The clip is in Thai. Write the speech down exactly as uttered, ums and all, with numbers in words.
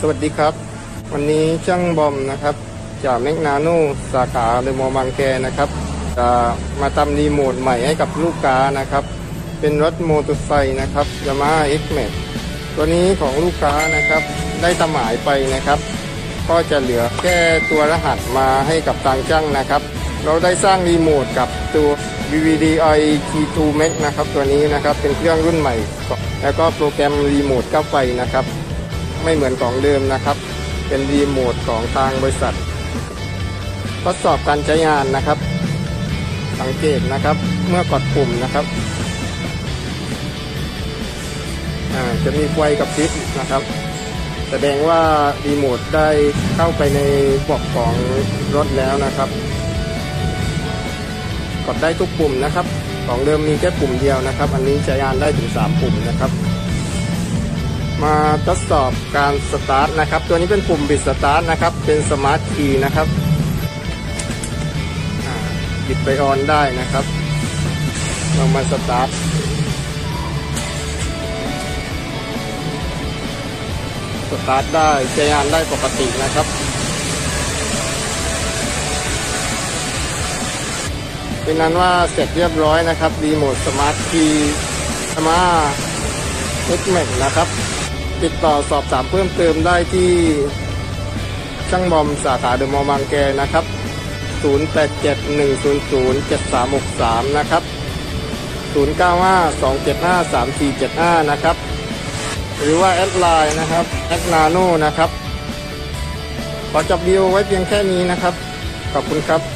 สวัสดีครับวันนี้ช่างบอมนะครับจากแมกนาโนสาขาเดอะมอลล์บางแคนะครับจะมาทำรีโมทใหม่ให้กับลูกค้านะครับเป็นรถมอเตอร์ไซค์นะครับ Yamaha X-Max ตัวนี้ของลูกค้านะครับได้ทำหมายไปนะครับก็จะเหลือแค่ตัวรหัสมาให้กับทางช่างนะครับเราได้สร้างรีโมทกับตัว วี วี ดี ไอ ที ทู Max นะครับตัวนี้นะครับเป็นเครื่องรุ่นใหม่แล้วก็โปรแกรมรีโมทเข้าไปนะครับไม่เหมือนของเดิมนะครับเป็นรีโมทของทางบริษัททดสอบการใช้งานนะครับสังเกตนะครับเมื่อกดปุ่มนะครับจะมีไฟกระพริบนะครับแสดงว่ารีโมทได้เข้าไปในปลอกของรถแล้วนะครับกดได้ทุกปุ่มนะครับของเดิมมีแค่ปุ่มเดียวนะครับอันนี้ใช้งานได้ถึงสามปุ่มนะครับมาทดสอบการสตาร์ทนะครับตัวนี้เป็นปุ่มบิดสตาร์ทนะครับเป็นสมาร์ทคีย์นะครับบิดไปออนได้นะครับเรามาสตาร์ทสตาร์ทได้ใช้งานได้ปกตินะครับเป็นนั้นว่าเสร็จเรียบร้อยนะครับรีโมทสมาร์ทคีย์ Yamaha X-Max นะครับติดต่อสอบถามเพิ่มเติมได้ที่ช่างบอมสาขาเดอะมอลล์บางแคนะครับศูนย์ แปด เจ็ด หนึ่ง ศูนย์ ศูนย์ เจ็ด สาม หก สามนะครับศูนย์ เก้า ห้า สอง เจ็ด ห้า สาม สี่ เจ็ด ห้านะครับหรือว่าแอดไลน์นะครับแอดนาโนนะครับขอจบวิดีโอไว้เพียงแค่นี้นะครับขอบคุณครับ